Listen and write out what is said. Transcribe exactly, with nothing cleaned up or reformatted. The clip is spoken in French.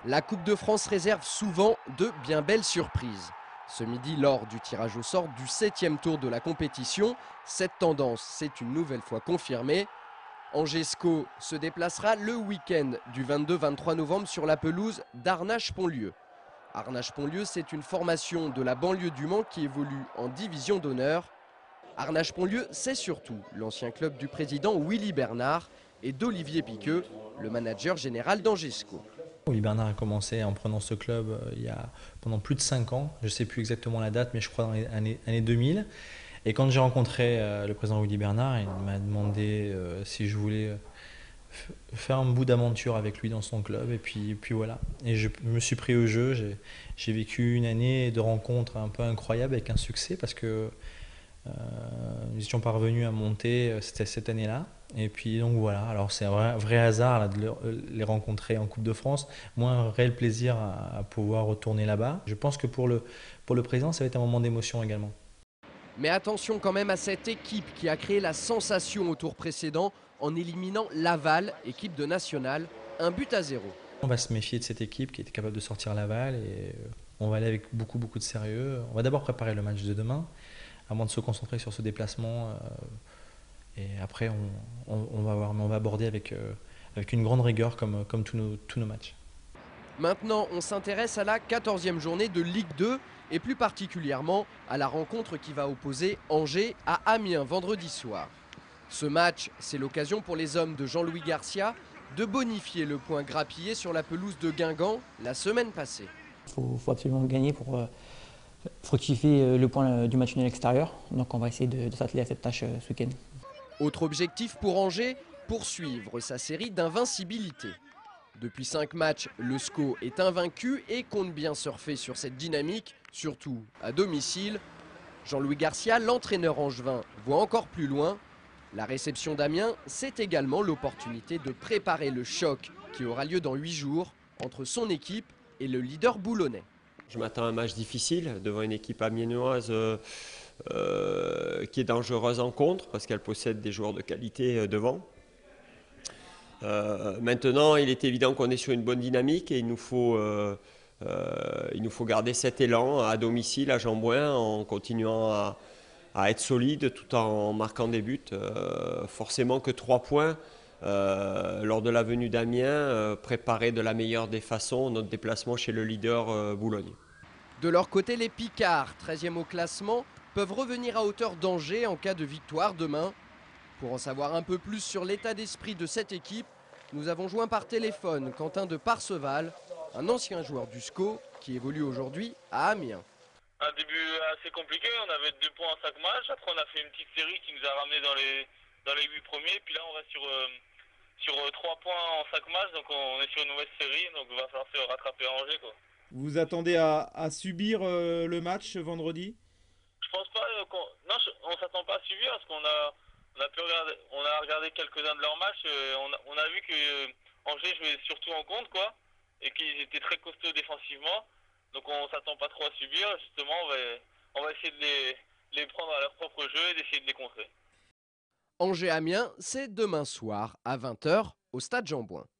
La Coupe de France réserve souvent de bien belles surprises. Ce midi, lors du tirage au sort du septième tour de la compétition, cette tendance s'est une nouvelle fois confirmée. Angesco se déplacera le week-end du vingt-deux vingt-trois novembre sur la pelouse d'Arnage-Pontlieu. Arnage-Pontlieu, c'est une formation de la banlieue du Mans qui évolue en division d'honneur. Arnage-Pontlieu, c'est surtout l'ancien club du président Willy Bernard et d'Olivier Piqueux, le manager général d'Angesco. Willy Bernard a commencé en prenant ce club euh, il y a pendant plus de cinq ans. Je ne sais plus exactement la date, mais je crois dans les années, années deux mille. Et quand j'ai rencontré euh, le président Willy Bernard, il m'a demandé euh, si je voulais euh, faire un bout d'aventure avec lui dans son club. Et puis, puis voilà. Et je me suis pris au jeu. J'ai vécu une année de rencontres un peu incroyable avec un succès parce que euh, nous étions parvenus à monter, c'était cette année-là. Et puis donc voilà, alors c'est un vrai, vrai hasard là, de les rencontrer en Coupe de France. Moi, un réel plaisir à, à pouvoir retourner là-bas. Je pense que pour le, pour le président, ça va être un moment d'émotion également. Mais attention quand même à cette équipe qui a créé la sensation au tour précédent en éliminant Laval, équipe de nationale, un but à zéro. On va se méfier de cette équipe qui était capable de sortir Laval et on va aller avec beaucoup, beaucoup de sérieux. On va d'abord préparer le match de demain avant de se concentrer sur ce déplacement. Et après, on, on, on va voir, mais on va aborder avec, euh, avec une grande rigueur comme, comme tous, nos, tous nos matchs. Maintenant, on s'intéresse à la quatorzième journée de Ligue deux et plus particulièrement à la rencontre qui va opposer Angers à Amiens vendredi soir. Ce match, c'est l'occasion pour les hommes de Jean-Louis Garcia de bonifier le point grappillé sur la pelouse de Guingamp la semaine passée. Il faut, faut absolument gagner pour euh, fructifier le point du match nul extérieur. Donc on va essayer de, de s'atteler à cette tâche euh, ce week-end. Autre objectif pour Angers, poursuivre sa série d'invincibilité. Depuis cinq matchs, le S C O est invaincu et compte bien surfer sur cette dynamique, surtout à domicile. Jean-Louis Garcia, l'entraîneur angevin, voit encore plus loin. La réception d'Amiens, c'est également l'opportunité de préparer le choc qui aura lieu dans huit jours entre son équipe et le leader boulonnais. Je m'attends à un match difficile devant une équipe amiénoise euh, euh, qui est dangereuse en contre parce qu'elle possède des joueurs de qualité euh, devant. Euh, maintenant, il est évident qu'on est sur une bonne dynamique et il nous faut, euh, euh, il nous faut garder cet élan à domicile à Jean-Bouin en continuant à, à être solide tout en marquant des buts. Euh, forcément que trois points euh, lors de la venue d'Amiens, euh, préparer de la meilleure des façons notre déplacement chez le leader euh, Boulogne. De leur côté, les Picards, treizième au classement, peuvent revenir à hauteur d'Angers en cas de victoire demain. Pour en savoir un peu plus sur l'état d'esprit de cette équipe, nous avons joint par téléphone Quentin de Parseval, un ancien joueur du S C O qui évolue aujourd'hui à Amiens. Un début assez compliqué, on avait deux points en cinq matchs, après on a fait une petite série qui nous a ramené dans les, dans les huit premiers, puis là on reste sur, euh, sur trois points en cinq matchs, donc on est sur une mauvaise série, donc il va falloir se rattraper à Angers, quoi. Vous vous attendez à, à subir euh, le match vendredi? Je pense pas qu'on... Non, on s'attend pas à subir parce qu'on a, on a, pu regarder, on a regardé quelques-uns de leurs matchs. Euh, on, a, on a vu que euh, Angers jouait surtout en contre, quoi, et qu'ils étaient très costauds défensivement. Donc on s'attend pas trop à subir. Justement, on va, on va essayer de les, les prendre à leur propre jeu et d'essayer de les contrer. Angers-Amiens, c'est demain soir à vingt heures au stade Jean-Bouin.